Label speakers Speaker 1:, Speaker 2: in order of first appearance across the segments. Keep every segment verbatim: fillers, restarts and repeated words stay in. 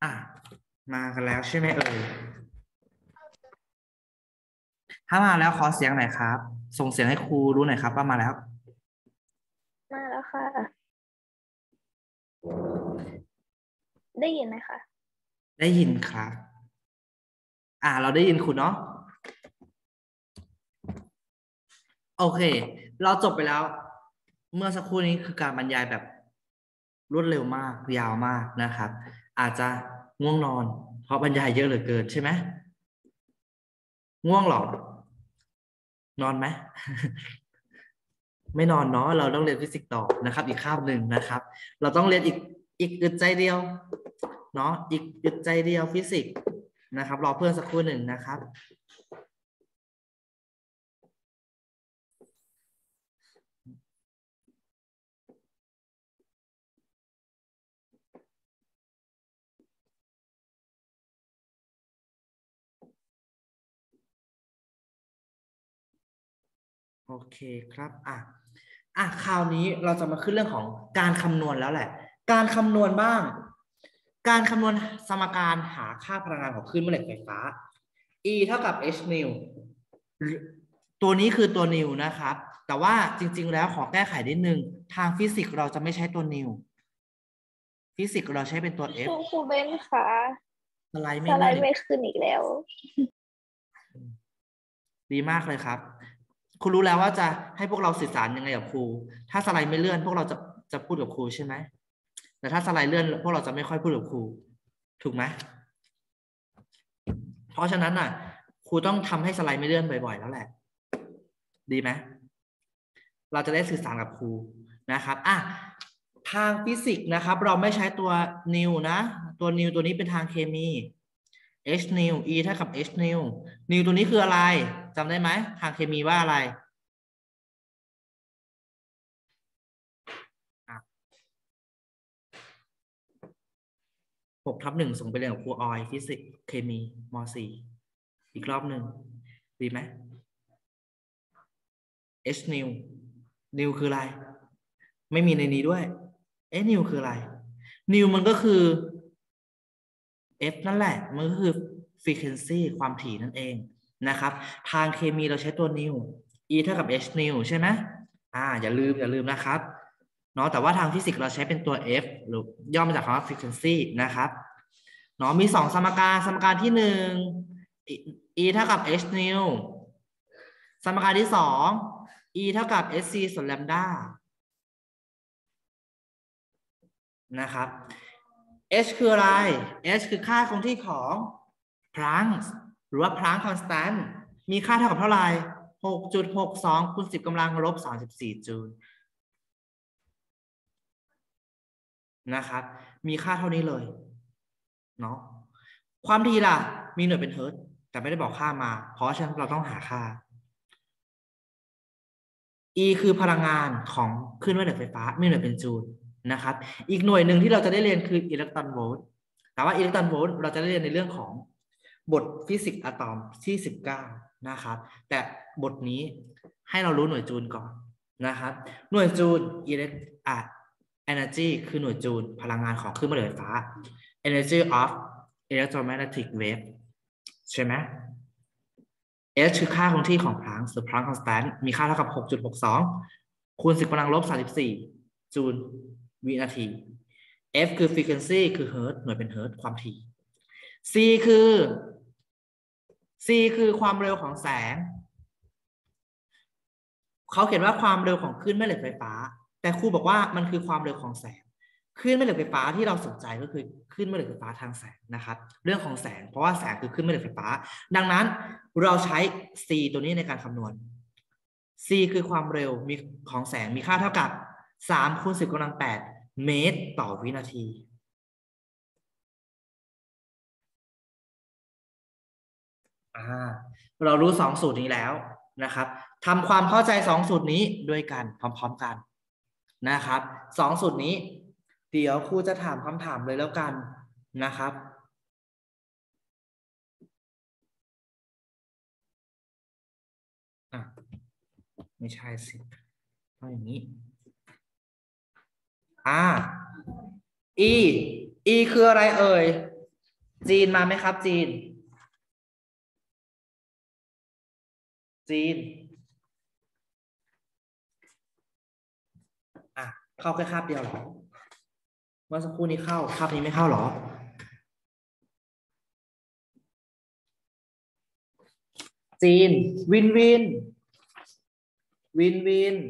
Speaker 1: อ่ะมากันแล้วใช่ไหมเอ่ยถ้ามาแล้วขอเสียงหน่อยครับส่งเสียงให้ครูรู้หน่อยครับว่ามาแล้ว
Speaker 2: มาแล้วค่ะ ได้ยินไหมคะ
Speaker 1: ได้ยินครับอ่าเราได้ยินคุณเนาะโอเคเราจบไปแล้วเมื่อสักครู่นี้คือการบรรยายแบบรวดเร็วมากยาวมากนะครับอาจจะง่วงนอนเพราะบรรยายเยอะเหลือเกินใช่ไหมง่วงเหรอนอนไหม ไม่นอนเนาะเราต้องเรียนฟิสิกส์ต่อนะครับอีกคาบหนึ่งนะครับเราต้องเรียนอีกอีกอึดใจเดียวเนาะอีกอึดใจเดียวฟิสิกส์นะครับรอเพื่อนสักครู่หนึ่งนะครับโอเคครับอ่ะอ่ะคราวนี้เราจะมาขึ้นเรื่องของการคำนวณแล้วแหละการคำนวณบ้างการคำนวณสมการหาค่าพลังงานของคลื่นแม่เหล็กไฟฟ้า E เท่ากับ h นิวตัวนี้คือตัวนิวนะครับแต่ว่าจริงๆแล้วขอแก้ไขนิดนึงทางฟิสิกส์เราจะไม่ใช้ตัวนิวฟิสิกส์เราใช้เป็นตัว
Speaker 2: ค
Speaker 1: F
Speaker 2: รูครูเบนค่ะ
Speaker 1: สไลด์
Speaker 2: ส
Speaker 1: ไม่เลื่อนอีก
Speaker 2: ไลด์ไม่ขึ้นอีกแล้ว
Speaker 1: ดีมากเลยครับคุณรู้แล้วว่าจะให้พวกเราสื่อสารยังไงกับครูถ้าสไลด์ไม่เลื่อนพวกเราจะจะพูดกับครูใช่ไหมแต่ถ้าสไลด์เลื่อนพวกเราจะไม่ค่อยพูดกับครูถูกไหมเพราะฉะนั้นน่ะครูต้องทำให้สไลด์ไม่เลื่อนบ่อยๆแล้วแหละดีไหมเราจะได้สื่อสารกับครูนะครับอ่ะทางฟิสิกส์นะครับเราไม่ใช้ตัวนิวนะตัวนิวตัวนี้เป็นทางเคมี h นิว e เท่ากับ h นิวนิวตัวนี้คืออะไรจำได้ไหมทางเคมีว่าอะไรหกทับหนึ่งส่งไปเรียนกับครูออยฟิสิกส์เคมีมสี่อีกรอบหนึ่งดีไหม h นิวนิวคืออะไรไม่มีในนี้ด้วยเอ๊ะนิวคืออะไรนิวมันก็คือ F นั่นแหละมันก็คือ frequency ความถี่นั่นเองนะครับทางเคมีเราใช้ตัวนิว E เท่ากับ h นิวใช่ไหมอ่าอย่าลืมอย่าลืมนะครับเนาะแต่ว่าทางฟิสิกส์เราใช้เป็นตัว F หรือย่อมาจากคำว่า frequency นะครับเนาะมีสองสมการสมการที่หนึ่ง E เท่ากับ h นิวสมการที่สอง E เท่ากับ hc ส่วนแลมดานะครับ h คืออะไร h คือค่าคงที่ของพลังก์หรือว่าพลังก์คอนสแตนต์มีค่าเท่ากับเท่าไหร่ หกจุดหกสอง คูณสิบกำลังลบสามสิบสี่จูลนะครับ มีค่าเท่านี้เลยเนาะความถี่ล่ะ มีหน่วยเป็นเฮิร์ตซ์แต่ไม่ได้บอกค่ามา เพราะฉะนั้นเราต้องหาค่า E คือพลังงานของคลื่นแม่เหล็กไฟฟ้ามีหน่วยเป็นจูลนะครับอีกหน่วยหนึ่งที่เราจะได้เรียนคืออิเล็กตรอนโวลต์แต่ว่าอิเล็กตรอนโวลต์เราจะได้เรียนในเรื่องของบทฟิสิกส์อะตอมที่สิบเก้านะครับแต่บทนี้ให้เรารู้หน่วยจูลก่อนนะครับหน่วยจูลอิเล็กอ่ะ energy คือหน่วยจูลพลังงานของคลื่นแม่เหล็กไฟฟ้า energy of electromagnetic wave ใช่ไหมh คือค่าคงที่ของพลังก์หรือพลังก์คอนสแตนต์มีค่าเท่ากับ หกจุดหกสอง คูณสิบกำลังลบสามสิบสี่จูลวินาที f คือ frequency คือเฮิร์ตหน่วยเป็นเฮิร์ตความถี่ c คือ c คือความเร็วของแสงเขาเขียนว่าความเร็วของคลื่นแม่เหล็กไฟฟ้าแต่ครูบอกว่ามันคือความเร็วของแสงคลื่นแม่เหล็กไฟฟ้าที่เราสนใจก็คือคลื่นแม่เหล็กไฟฟ้าทางแสงนะครับเรื่องของแสงเพราะว่าแสงคือคลื่นแม่เหล็กไฟฟ้าดังนั้นเราใช้ c ตัวนี้ในการคำนวณ c คือความเร็วมีของแสงมีค่าเท่ากับสามคูณสิบกำลังแปดเมตรต่อวินาทีอ่าเรารู้สองสูตรนี้แล้วนะครับทำความเข้าใจสองสูตรนี้ด้วยกันพร้อมๆกันนะครับสองสูตรนี้เดี๋ยวครูจะถามคำถามเลยแล้วกันนะครับอ่ะไม่ใช่สิต้องอย่างนี้อ่า e e คืออะไรเอ่ยจีนมาไหมครับจีนจีนอ่ะเข้าแค่คาบเดียวเหรอเมื่อสักครู่นี้เข้าคาบนี้ไม่เข้าเหรอจีนวินวินวินวิน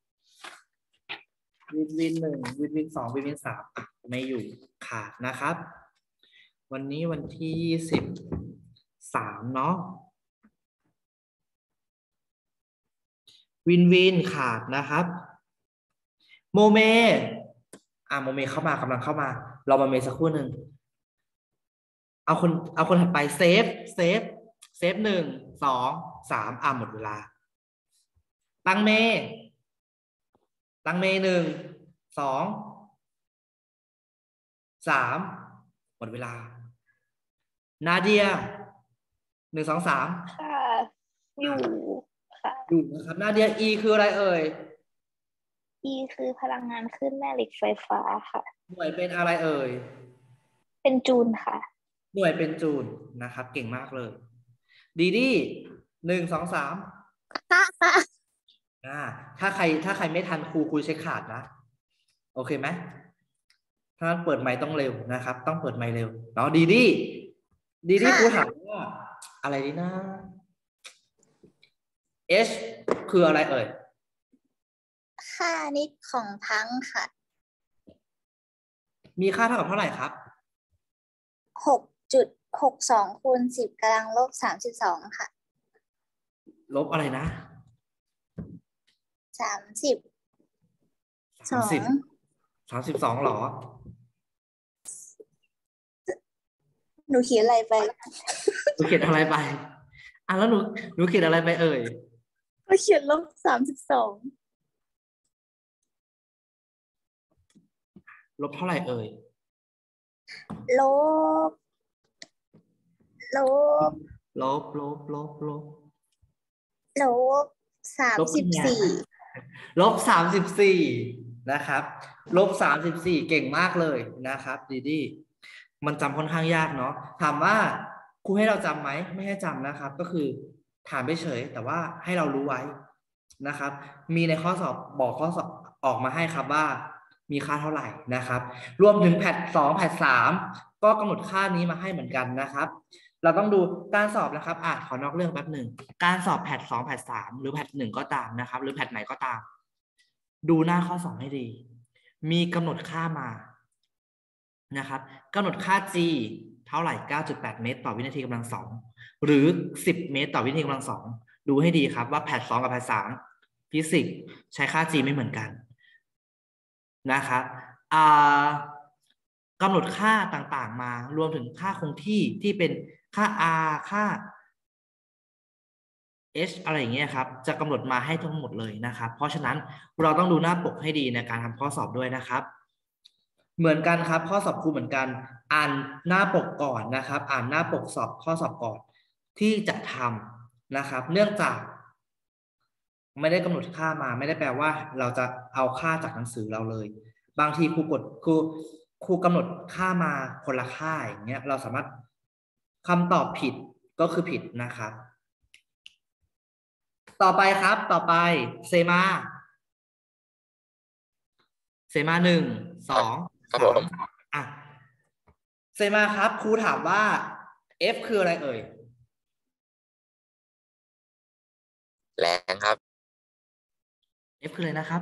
Speaker 1: วินวินหนึ่งวินวินสองวินวินสามไม่อยู่ขาดนะครับวันนี้วันที่ยี่สิบสามเนาะวินวินขาดนะครับโมเมอ่ะโมเมเข้ามากำลังเข้ามาเราโมเมสักครู่หนึ่งเอาคนเอาคนถัดไปเซฟเซฟเซฟหนึ่งสองสามอ่ะหมดเวลาตังเมตังเมหนึ่งสองสามหมดเวลานาเดียหนึ่งสองสาม
Speaker 2: ค่ะ อยู่ค่ะ
Speaker 1: อยู่นะครับนาเดีย E คืออะไรเอ่ย
Speaker 2: E คือพลังงานคลื่นแม่เหล็กไฟฟ้าค่ะ
Speaker 1: หน่วยเป็นอะไรเอ่ย
Speaker 2: เป็นจูลค่ะ
Speaker 1: หน่วยเป็นจูลนะครับเก่งมากเลยดีดีหนึ่งสองสาม
Speaker 2: ค่ะค่ะ
Speaker 1: อ่าถ้าใครถ้าใครไม่ทันครูครูเช็คขาดนะโอเคไหมถ้าเปิดไมค์ต้องเร็วนะครับต้องเปิดไมค์เร็วเนาะดีดีดีดีครูถามว่าอะไรดีนะ H คืออะไรเอ่ย
Speaker 2: ค่านิดของพังค่ะ
Speaker 1: มีค่าเท่ากับเท่าไหร่ครับ
Speaker 2: หกจุดหกสองคูณสิบกำลังลบสามสิบสองค่ะ
Speaker 1: ลบอะไรนะ
Speaker 2: สามสิบสอง
Speaker 1: สามสิบสองหรอ
Speaker 2: หนูเขียนอะไรไป
Speaker 1: หนูเขียนอะไรไปอ่ะแล้วหนูหนูเขียนอะไรไปเอ่ย
Speaker 2: ก็เขียนลบสามสิบสอง
Speaker 1: ลบเท่าไหร่เอ่ย
Speaker 2: ลบลบ
Speaker 1: ลบลบลบลบ
Speaker 2: ลบสามสิบสี่
Speaker 1: ลบสามสิบสี่นะครับลบสามสิบสี่เก่งมากเลยนะครับดีดีมันจำค่อนข้างยากเนาะถามว่าครูให้เราจำไหมไม่ให้จำนะครับก็คือถามไปเฉยแต่ว่าให้เรารู้ไว้นะครับมีในข้อสอบบอกข้อสอบออกมาให้ครับว่ามีค่าเท่าไหร่นะครับรวมถึงแพทสองแพทสามก็กำหนดค่านี้มาให้เหมือนกันนะครับเราต้องดูการสอบนะครับอ่ะขอนอกเรื่องแป๊บหนึ่งการสอบแพทสองแพทสามหรือแพทหนึ่งก็ตามนะครับหรือแพทไหนก็ตามดูหน้าข้อสอบให้ดีมีกำหนดค่ามานะครับกำหนดค่า g เท่าไหร่ เก้าจุดแปด เมตรต่อวินาทีกำลังสองหรือสิบเมตรต่อวินาทีกำลังสองดูให้ดีครับว่าแพทสองกับแพทสามฟิสิกส์ใช้ค่า g ไม่เหมือนกันนะครับกำหนดค่าต่างๆมารวมถึงค่าคงที่ที่เป็นค่า r ค่า h อะไรอย่างเงี้ยครับจะกำหนดมาให้ทั้งหมดเลยนะครับเพราะฉะนั้นเราต้องดูหน้าปกให้ดีในการทำข้อสอบด้วยนะครับเหมือนกันครับข้อสอบครูเหมือนกันอ่านหน้าปกก่อนนะครับอ่านหน้าปกสอบข้อสอบก่อนที่จะทำนะครับเนื่องจากไม่ได้กำหนดค่ามาไม่ได้แปลว่าเราจะเอาค่าจากหนังสือเราเลยบางทีครูกดครูครูกำหนดค่ามาคนละค่าอย่างเงี้ยเราสามารถคำตอบผิดก็คือผิดนะครับต่อไปครับต่อไปเซมาเซมาหนึ่งสองสามอ่ะเซมาครับครูถามว่า F คืออะไรเอ่ย
Speaker 3: แรงครับ
Speaker 1: F คืออะไรนะครับ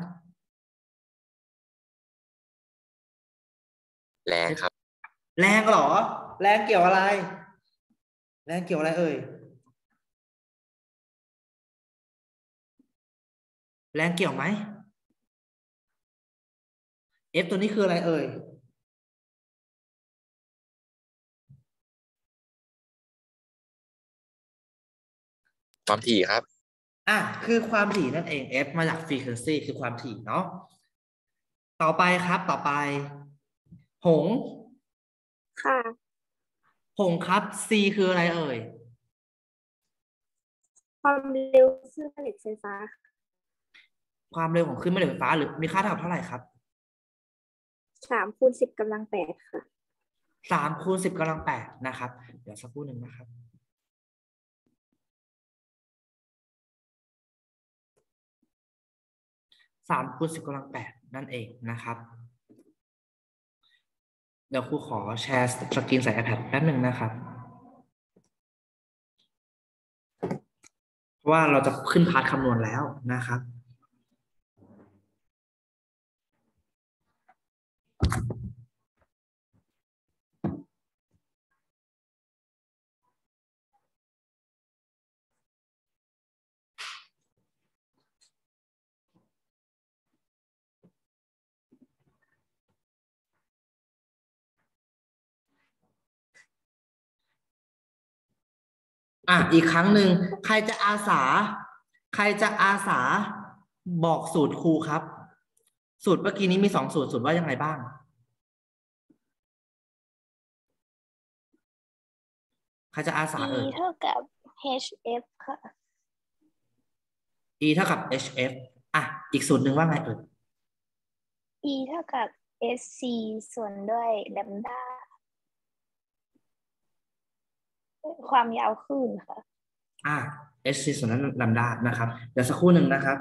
Speaker 3: แรงครับ
Speaker 1: แรงเหรอแรงเกี่ยวอะไรแรงเกี่ยวอะไรเอ่ยแรงเกี่ยวไหม F ตัวนี้คืออะไรเอ่ย
Speaker 3: ความถี่ครับ
Speaker 1: อ่ะคือความถี่นั่นเอง F มาจาก frequency คือความถี่เนาะต่อไปครับต่อไปหง
Speaker 2: ค่ะ
Speaker 1: หงครับ C คืออะไรเอ่ย
Speaker 2: ความเร็วคลื่นแม่เหล็กไฟฟ้า
Speaker 1: ความเร็วของคลื่นแม่เหล็กไฟฟ้าหรือมีค่าเท่ากับเท่าไหร่ครับ
Speaker 2: สามคูณสิบกำลังแปดค่ะ
Speaker 1: สามคูณสิบกำลังแปดนะครับเดี๋ยวสักครู่หนึ่งนะครับสามคูณสิบกำลังแปดนั่นเองนะครับเดี๋ยวครูขอแชร์สกรีนใส่ iPad แป๊บหนึ่งนะครับเพราะว่าเราจะขึ้นพาร์ทคำนวณแล้วนะครับอ่ะอีกครั้งหนึ่งใครจะอาสาใครจะอาสาบอกสูตรครูครับสูตรเมื่อกี้นี้มีสองสูตรสูตรว่ายังไงบ้างใครจะอาสา
Speaker 2: e
Speaker 1: เอ่ย
Speaker 2: เท่ากับ hf ค่ะ
Speaker 1: e เท่ากับ hf อ่ะอีกสูตรหนึ่งว่าไงเอ่ย
Speaker 2: e เท่ากับ sc ส่วนด้วยแลมดาความยาวคลื่นค่ะ
Speaker 1: อ่า hc ส่วนนั้นลำดานะครับเดี๋ยวสักครู่หนึ่งนะครับ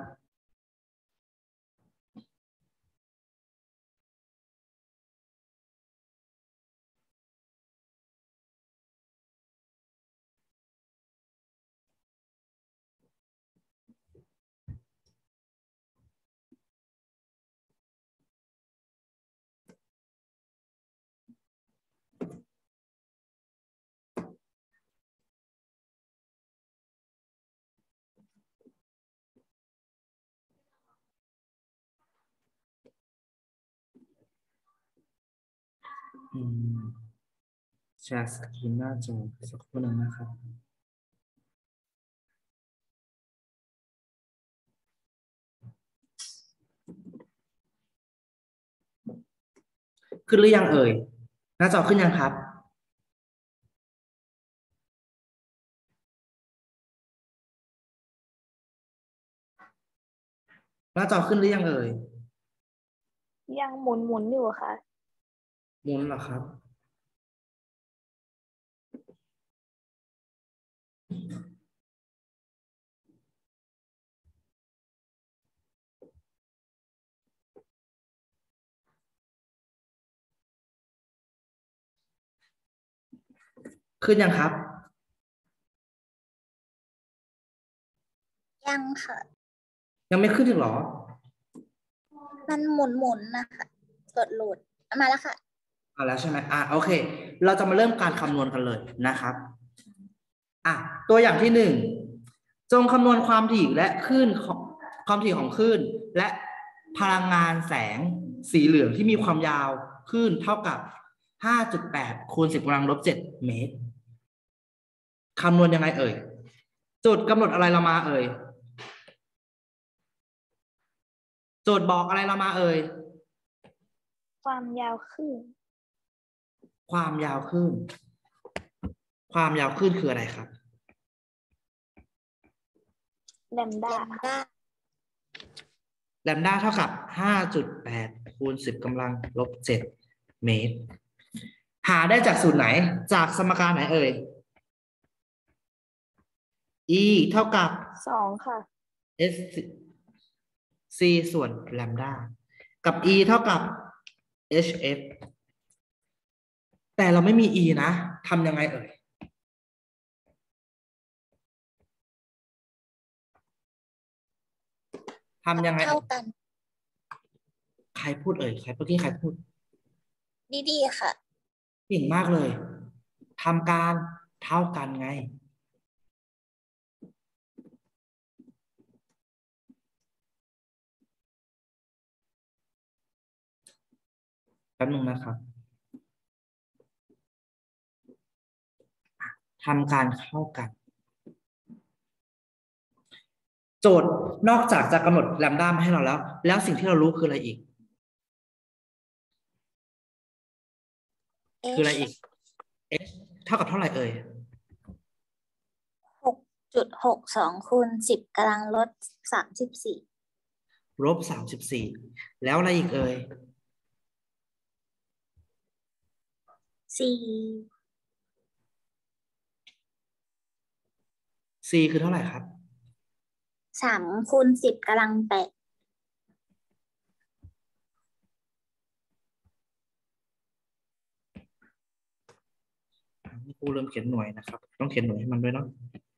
Speaker 1: อืมแชร์สกรีนหน้าจอสักครู่หนึ่งนะครับขึ้นหรือยังเอ่ยหน้าจอขึ้นยังครับหน้าจอขึ้นหรือยังเอ่ย
Speaker 2: ยังหมุนหมุนอยู่ค่ะ
Speaker 1: หมุนเหรอครับขึ้นยังครับ
Speaker 2: ยังค่ะ
Speaker 1: ยังไม่ขึ้นถึงหรอ
Speaker 2: มันหมุนหมุนนะคะกดโหลดมาแล้วค่ะ
Speaker 1: เอาแล้วใช่ไหมอ่ะโอเคเราจะมาเริ่มการคำนวณกันเลยนะครับอ่ะตัวอย่างที่หนึ่งจงคำนวณความถี่และคลื่นของความถี่ของคลื่นและพลังงานแสงสีเหลืองที่มีความยาวคลื่นเท่ากับ ห้าจุดแปด คูณ สิบกำลังลบเจ็ดเมตรคำนวณยังไงเอ่ยโจทย์กำหนดอะไรเรามาเอ่ยโจทย์บอกอะไรเรามาเอ่ย
Speaker 2: ความยาวคลื่น
Speaker 1: ความยาวคลื่นความยาวคลื่นคืออะไรครับ
Speaker 2: แลมดา
Speaker 1: แลมด้าเท่ากับ ห้าจุดแปด คูณ สิบกำลังลบเจ็ดเมตรหาได้จากสูตรไหนจากสมการไหนเอ่ย e เท่ากับ
Speaker 2: สองค่ะ
Speaker 1: s c ส่วนแลมด้ากับ e เท่ากับ hf แต่เราไม่มี e นะทำยังไงเอ่ยทำยังไง
Speaker 2: เท่ากัน
Speaker 1: ใครพูดเอ่ยใครเมื่อกี้ใครพูด
Speaker 2: ดีๆค่ะ
Speaker 1: เก่งมากเลยทำการเท่ากันไงแป๊บนึงนะครับทำการเข้ากันโจทย์นอกจากจะกำหนดแลมด้ามาให้เราแล้วแล้วสิ่งที่เรารู้คืออะไรอีกคืออะไรอีก h เท่ากับเท่าไหร่เอ่ย
Speaker 2: หกจุดหกสองคูณสิบกำลังลดสามสิบสี่
Speaker 1: ลบสามสิบสี่แล้วอะไรอีกเอ่ย
Speaker 2: สี่
Speaker 1: c คือเท่าไหร่ครับ
Speaker 2: สามคูณสิบกำลังแปด
Speaker 1: ครูเริ่มเขียนหน่วยนะครับ ต้องเขียนหน่วยให้มันด้วยเนาะ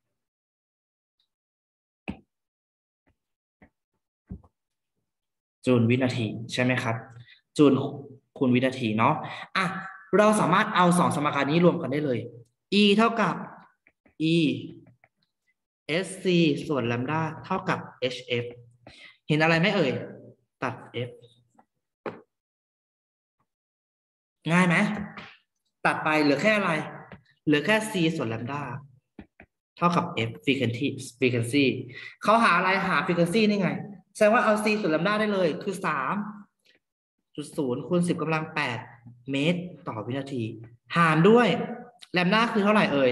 Speaker 1: จูลวินาทีใช่ไหมครับ จูลคูณวินาทีเนาะอ่ะเราสามารถเอาสองสมการนี้รวมกันได้เลย e เท่ากับ e sc ส่วนแลมดาเท่ากับ hf เห็นอะไรไหมเอ่ย ตัด f ง่ายไหมตัดไปเหลือแค่อะไรเหลือแค่ c ส่วนแลมดาเท่ากับ f frequency frequency เขาหาอะไรหา frequency นี่ไงแสดงว่าเอา c ส่วนแลมดาได้เลยคือ สามจุดศูนย์ คูณ สิบกำลัง แปด เมตรต่อวินาทีหารด้วยแลมดาคือเท่าไหร่เอ่ย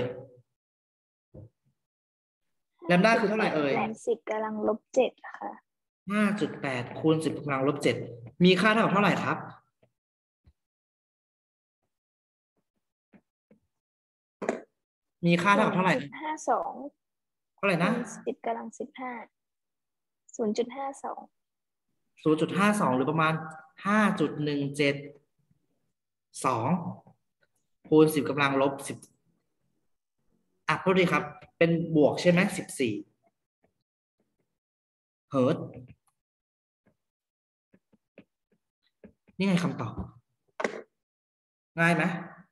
Speaker 1: แลมดาคือเท่าไหร่เอ่ย
Speaker 2: แปดสิบกำลังลบเจ็ดค่ะ
Speaker 1: ห้าจุดแปด คูณ สิบกำลังลบเจ็ดมีค่าเท่ากับเท่าไหร่ครับมีค่าเท่ากับเท่าไหร่
Speaker 2: ศูนย์จุดห้าสอง
Speaker 1: เท่าไหร่นะ
Speaker 2: สิบกำลังสิบห้า ศูนย์จุดห้าสอง
Speaker 1: ศูนย์จุดห้าสอง หรือประมาณ ห้าจุดหนึ่งเจ็ดสอง คูณ สิบกำลังลบสิบอ่ะพูดดีครับเป็นบวกใช่ไหมสิบสี่เฮิร์ตซ์นี่ไงคำตอบง่ายไหม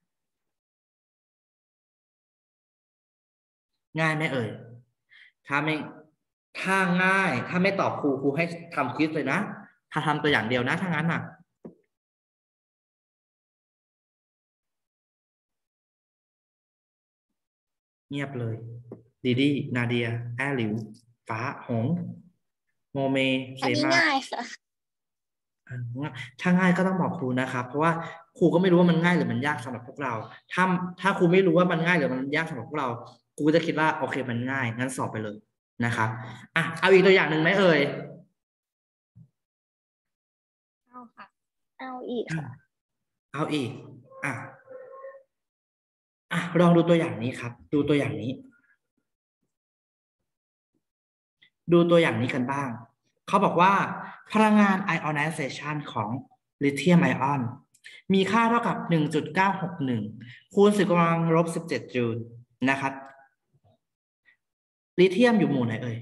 Speaker 1: ง่ายไหมเอ่ยถ้าไม่ถ้าง่ายถ้าไม่ตอบครูครูให้ทำควิซเลยนะถ้าทำตัวอย่างเดียวนะถ้างั้นน่ะเงียบเลยดีดีนาเดียแอหลิวฟ้าหงโมเมเซ
Speaker 2: อันนี้
Speaker 1: มา
Speaker 2: ง่ายค่ะ
Speaker 1: ถ้าง่ายก็ต้องบอกครูนะครับเพราะว่าครูก็ไม่รู้ว่ามันง่ายหรือมันยากสำหรับพวกเราถ้าถ้าครูไม่รู้ว่ามันง่ายหรือมันยากสำหรับพวกเราครูจะคิดว่าโอเคมันง่ายงั้นสอบไปเลยนะครับอ่ะเอาอีกตัวอย่างหนึ่งไหมเอ่ย
Speaker 2: เอาค่ะ เอาอีกค่ะ
Speaker 1: เอาอีกอ่ะอ่ะลองดูตัวอย่างนี้ครับดูตัวอย่างนี้ ดูตัวอย่างนี้กันบ้างเขาบอกว่าพลังงาน ionization ของลิเธียมไอออนมีค่าเท่ากับ หนึ่งจุดเก้าหกหนึ่ง คูณ สิบกำลังลบสิบเจ็ดจูลนะครับลิเธียมอยู่หมู่ไหนเอ่ย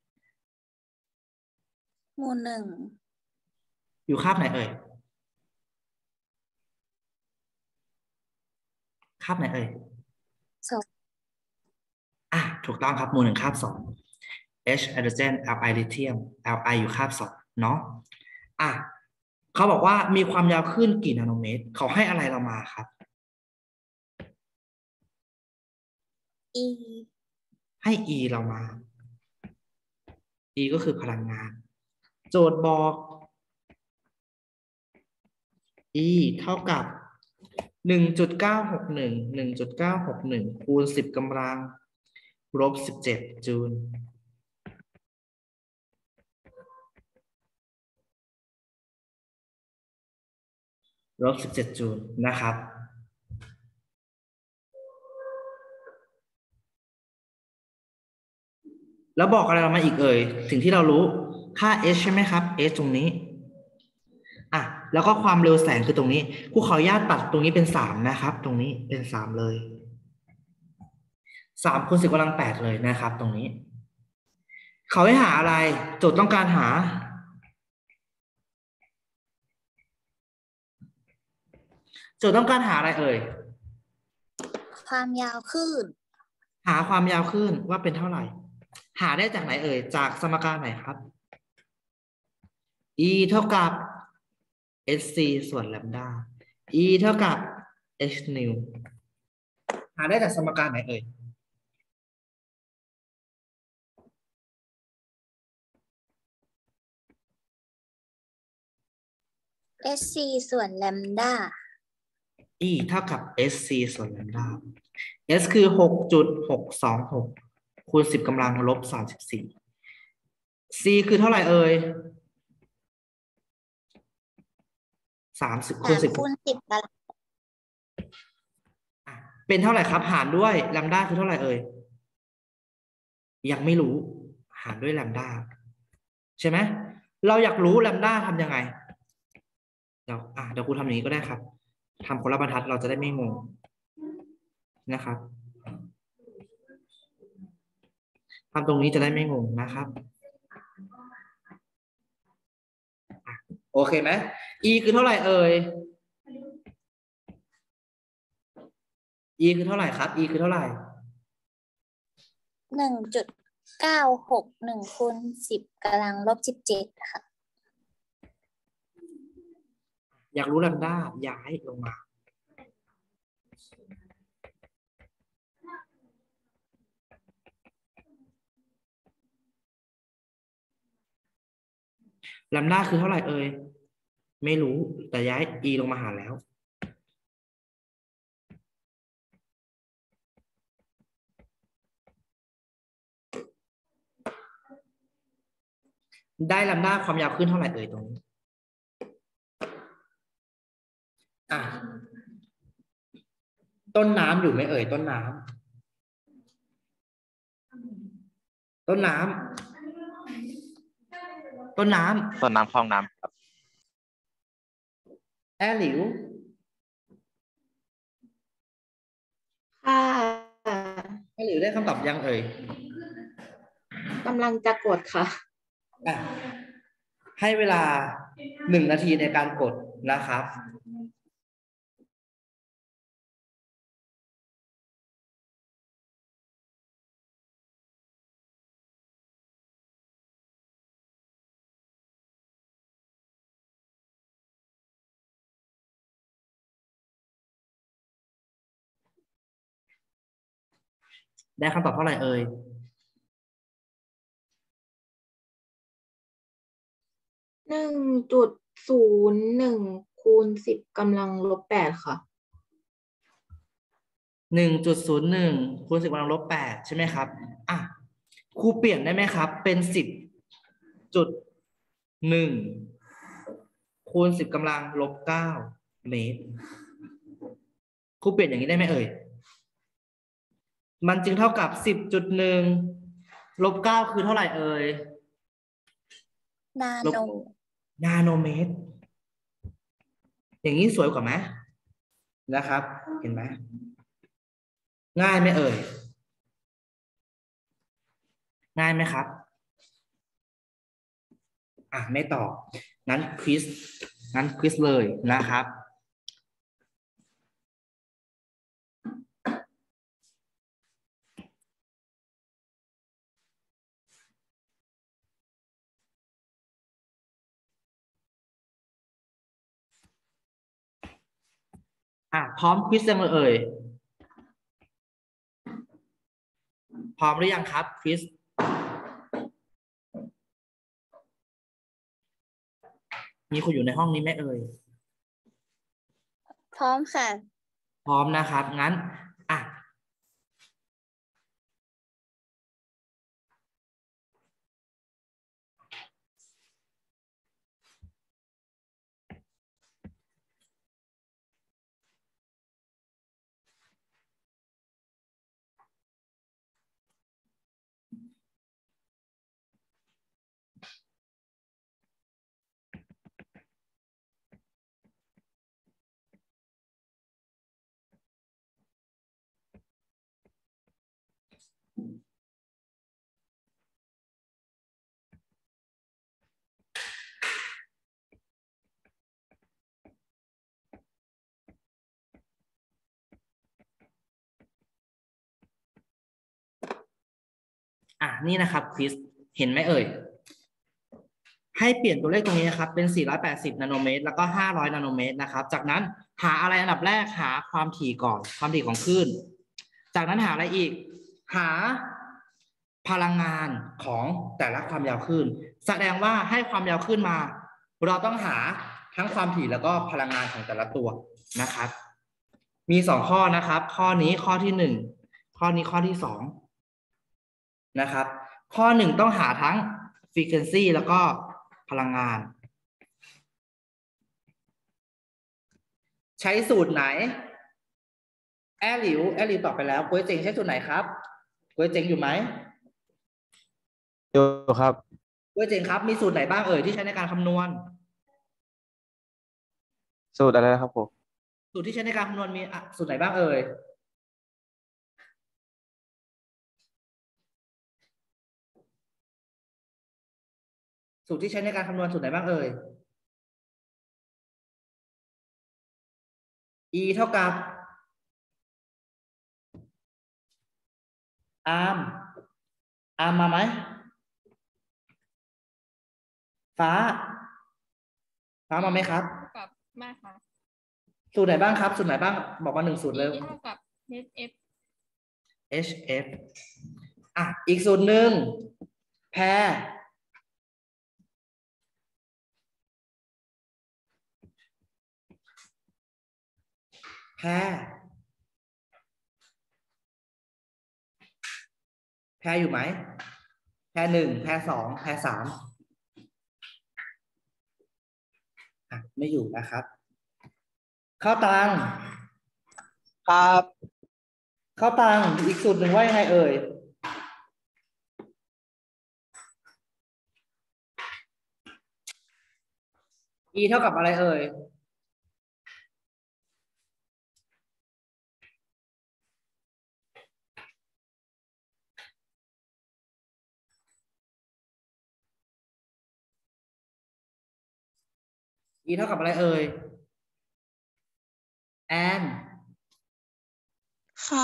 Speaker 2: หมู่หนึ่ง
Speaker 1: อยู่คาบไหนเอ่ยคาบไหนเอ่ย
Speaker 2: สอง
Speaker 1: อ่ะถูกต้องครับหมู่หนึ่งคาบสอง H ไฮโดรเจน Li ลิเธียม Li อยู่คาบสองเนาะอ่ะเขาบอกว่ามีความยาวคลื่นกี่นาโนเมตรเขาให้อะไรเรามาครับ
Speaker 2: E
Speaker 1: ให้ E เรามา E ก็คือพลังงาน โจทย์บอก E เท่ากับ หนึ่งจุดเก้าหกหนึ่ง หนึ่งจุดเก้าหกหนึ่ง คูณ สิบกำลังลบสิบเจ็ดจูลลบสิบเจ็ดจูลนะครับแล้วบอกอะไรเรามาอีกเอ่ยถึงที่เรารู้ค่า h ใช่ไหมครับ h ตรงนี้อ่ะแล้วก็ความเร็วแสงคือตรงนี้ครูขออนุญาตตัดตรงนี้เป็นสามนะครับตรงนี้เป็นสามเลยสามคูณสิบกำลังแปดเลยนะครับตรงนี้เขาให้หาอะไรโจทย์ต้องการหาโจทย์ต้องการหาอะไรเอ่ย
Speaker 2: ความยาวคลื่น
Speaker 1: หาความยาวคลื่นว่าเป็นเท่าไหร่หาได้จากไหนเอ่ยจากสมการไหนครับ e เท่ากับ sc ส่วนแลมดา e เท่ากับ h nu หาได้จากสมการไหนเอ่ย
Speaker 2: sc ส่วนแลมดา
Speaker 1: e เท่ากับ sc ส่วนแลมดา s คือ หกจุดหกสองหก คูณ สิบกำลังลบสามสิบสี่ c คือเท่าไหร่เอ่ยสามสิบคูณสิบ
Speaker 2: คูณสิบกำลัง
Speaker 1: เป็นเท่าไหร่ครับหารด้วยแลมด้าคือเท่าไหร่เอ่ยยังไม่รู้หารด้วยแลมด้าใช่ไหมเราอยากรู้แลมด้าทำยังไงเดี๋ยวอ่ะเดี๋ยวครูทำอย่างนี้ก็ได้ครับทำคนละบรรทัดเราจะได้ไม่งงนะครับทำตรงนี้จะได้ไม่งงนะครับโอเคไหม e คือเท่าไหร่เอ่ย e คือเท่าไหร่ครับ e คือเท่าไหร่
Speaker 2: หนึ่งจุดเก้าหกหนึ่งคูณสิบกำลังลบสิบเจ็ดค่ะ
Speaker 1: อยากรู้แลมด้าย้ายลงมาแลมด้าคือเท่าไหร่เอ่ยไม่รู้แต่ย้าย e ลงมาหารแล้วได้แลมด้าความยาวขึ้นเท่าไหร่เอ่ยตรงนี้อ่ะต้นน้ำอยู่ไหมเอ่ยต้นน้ำต้นน้ำต้นน้ำ
Speaker 3: ต้นน้ำคลองน้ำครับ
Speaker 1: แอหลิว
Speaker 4: ค่ะ
Speaker 1: แอหลิวได้คำตอบยังเอ่ย
Speaker 4: กำลังจะกดค่ะ
Speaker 1: อ่ะให้เวลาหนึ่งนาทีในการกดนะครับได้คำตอบเท่าไหร่เอ่ย
Speaker 4: หนึ่งจุดศูนย์หนึ่งคูณสิบกำลังลบแปดค่ะ
Speaker 1: หนึ่งจุดศูนย์หนึ่งคูณสิบกำลังลบแปดใช่ไหมครับอ่ะครูเปลี่ยนได้ไหมครับเป็นสิบจุดหนึ่งคูณสิบกำลังลบเก้าเมตรครูเปลี่ยนอย่างนี้ได้ไหมเอ่ยมันจึงเท่ากับสิบจุดหนึ่งลบเก้าคือเท่าไหร่เอ่ย
Speaker 2: นาโน
Speaker 1: นาโนเมตรอย่างนี้สวยกว่าไหมนะครับเห็นไหมง่ายไหมเอ่ยง่ายไหมครับอ่ะไม่ตอบงั้นควิสงั้นควิสเลยนะครับอ่ะพร้อมควิสยังเอ่ยพร้อมหรือยังครับควิสมีคนอยู่ในห้องนี้ไหมเอ่ย
Speaker 2: พร้อมค่ะ
Speaker 1: พร้อมนะครับงั้นอ่ะอ่ะนี่นะครับควิสเห็นไหมเอ่ยให้เปลี่ยนตัวเลขตรงนี้นะครับเป็นสี่ร้อยแปดสิบนาโนเมตรแล้วก็ห้าร้อยนาโนเมตรนะครับจากนั้นหาอะไรอันดับแรกหาความถี่ก่อนความถี่ของคลื่นจากนั้นหาอะไรอีกหาพลังงานของแต่ละความยาวคลื่นแสดงว่าให้ความยาวคลื่นมาเราต้องหาทั้งความถี่แล้วก็พลังงานของแต่ละตัวนะครับมีสองข้อนะครับข้อนี้ข้อที่หนึ่งข้อนี้ข้อที่สองนะครับข้อหนึ่งต้องหาทั้ง frequency แล้วก็พลังงานใช้สูตรไหนแอหลิวแอหลิวตอบไปแล้วก๊วยเจ๋งใช้สูตรไหนครับก๊วยเจ๋งอยู่ไหม
Speaker 5: อยู่ครับ
Speaker 1: ก๊วยเจ๋งครับมีสูตรไหนบ้างเอ่ยที่ใช้ในการคำนวณ
Speaker 5: สูตรอะไรนะครับผม
Speaker 1: สูตรที่ใช้ในการคำนวณมีอ่ะสูตรไหนบ้างเอ่ยสูตรที่ใช้ในการคำนวณสูตรไหนบ้างเอ่ย e เท่ากับ arm arm มาไหมฟ้าฟ้ามาไหมครับ
Speaker 6: เท่ากับมากค่ะ
Speaker 1: สูตรไหนบ้างครับสูตรไหนบ้างบอกมาหนึ่งสูตรเลย
Speaker 6: e เท่ากับ hf
Speaker 1: hf อ่ะอีกสูตรหนึ่งแพรแพรแพรอยู่ไหมแพรหนึ่งแพรสองแพรสามอ่ะไม่อยู่นะครับข้าวตัง
Speaker 5: ครับ
Speaker 1: ข้าวตังอีกสูตรหนึ่งว่ายังไงเอ่ย e เท่ากับอะไรเอ่ย e เท่ากับอะไรเอ่ยแอน
Speaker 7: ค่ะ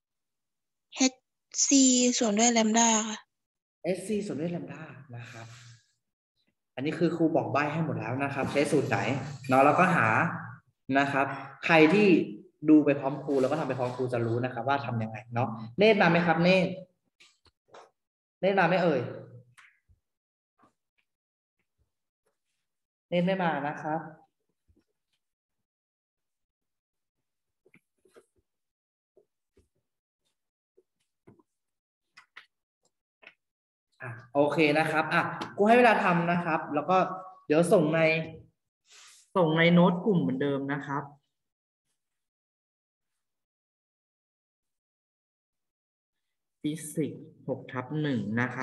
Speaker 7: hc ส่วนด้วยแลมด้าค่ะ
Speaker 1: sc ส่วนด้วยแลมด้านะครับ อันนี้คือครูบอกใบ้ให้หมดแล้วนะครับ ใช้สูตรไหนเนาะแล้วก็หานะครับ ใครที่ดูไปพร้อมครูแล้วก็ทำไปพร้อมครูจะรู้นะครับ ว่าทำยังไงเนาะเนตรมาไหมครับเนตรเนตรมาไหมเอ่ยเนตรไม่มานะครับ อ่ะโอเคนะครับอ่ะกูให้เวลาทำนะครับ แล้วก็เดี๋ยวส่งใน ส่งในโน้ตกลุ่มเหมือนเดิมนะครับฟิสิกส์หกทับหนึ่งนะครับ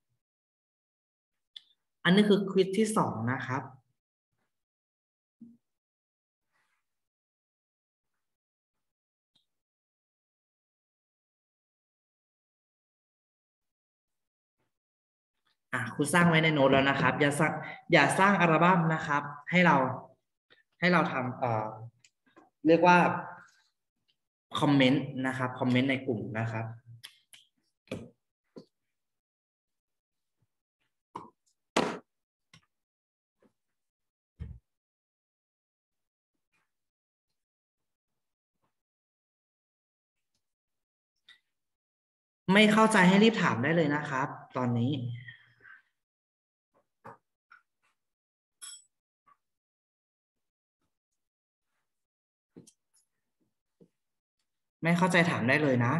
Speaker 1: อันนี้คือควิซที่สองนะครับ อ่ะครูสร้างไว้ในโน้ตแล้วนะครับ อย่าสร้างอย่าสร้างอัลบั้มนะครับ ให้เราให้เราทำเอ่อเรียกว่าคอมเมนต์นะครับคอมเมนต์ในกลุ่มนะครับไม่เข้าใจให้รีบถามได้เลยนะครับ ตอนนี้ไม่เข้าใจถามได้เลยนะ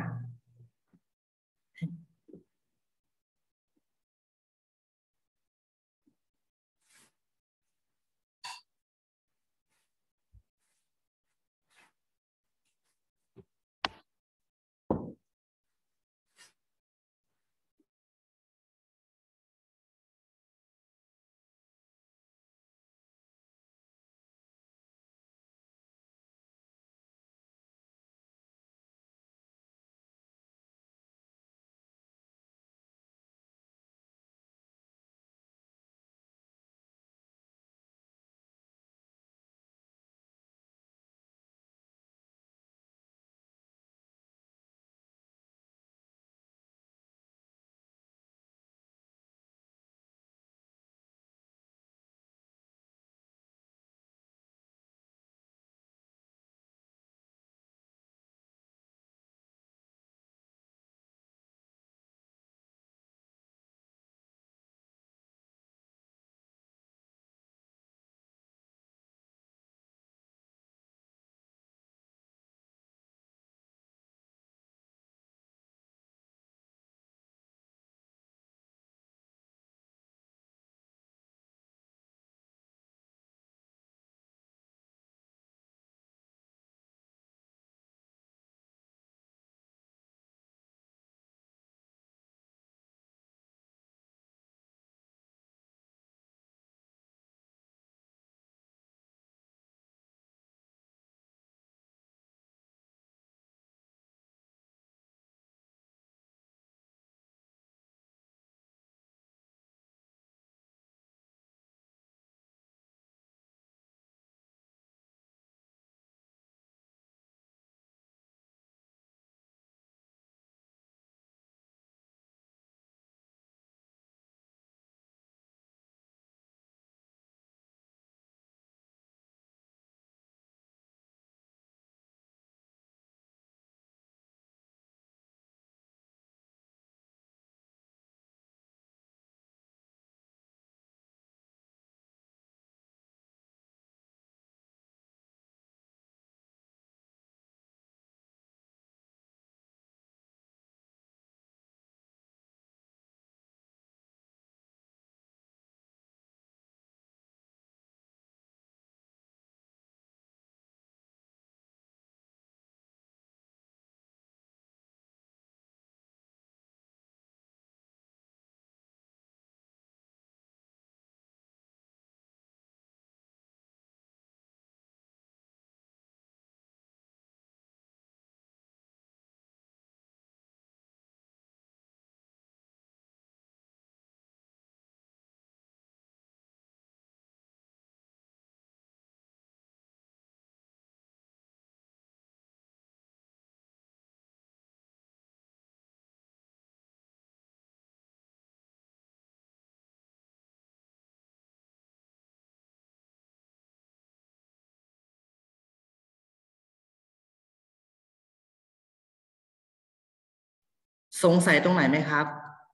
Speaker 1: สงสัยตรงไหนไหมครับ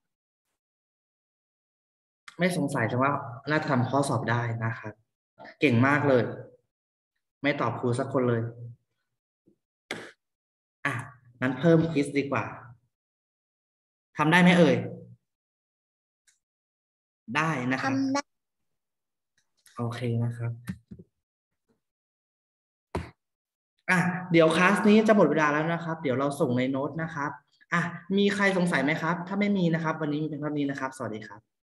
Speaker 1: ไม่สงสัยแต่ว่าน่าจะทำข้อสอบได้นะครับ เก่งมากเลย ไม่ตอบครูสักคนเลย อ่ะงั้นเพิ่มควิสดีกว่าทำได้ไหมเอ่ย ได้นะครับ
Speaker 2: ทำได้
Speaker 1: โอเคนะครับ อ่ะเดี๋ยวคลาสนี้จะหมดเวลาแล้วนะครับ เดี๋ยวเราส่งในโน้ตนะครับ อ่ะมีใครสงสัยไหมครับ ถ้าไม่มีนะครับ วันนี้มีเพียงเท่านี้นะครับ สวัสดีครับ